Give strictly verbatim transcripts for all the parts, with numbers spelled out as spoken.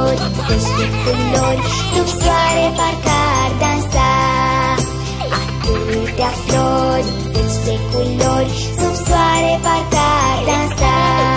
flori, zeci de culori, sub soare parcă ar dansa. Atâtea flori, zeci de culori, sub soare parcă ar dansa.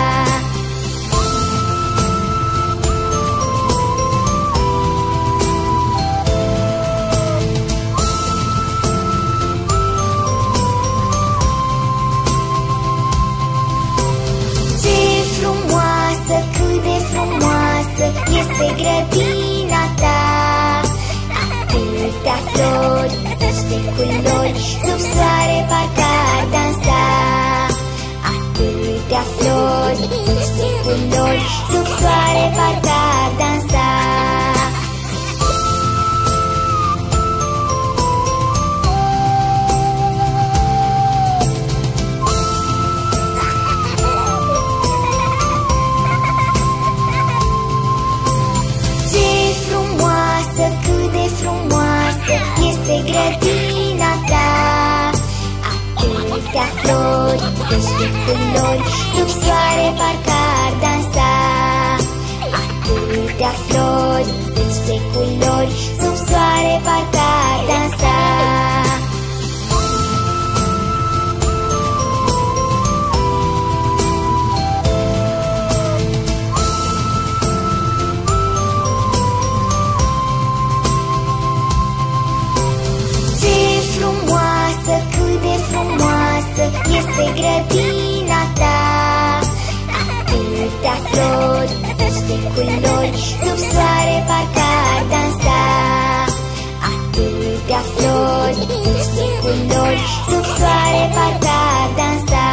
Este grădina ta, atâtea flori, zeci de culori, sub soare parcă ar dansa. Atâtea flori, zeci de culori, sub soare parcă ar dansa. Este grădina ta, atâtea flori, zeci de culori, sub soare parcă ar dansa. Atâtea flori, zeci de culori, sub soare parcă ar dansa. Este grădina ta, atâtea flori, zeci de culori, sub soare parcă ar dansa. Atâtea flori, zeci de culori, sub soare parcă ar dansa.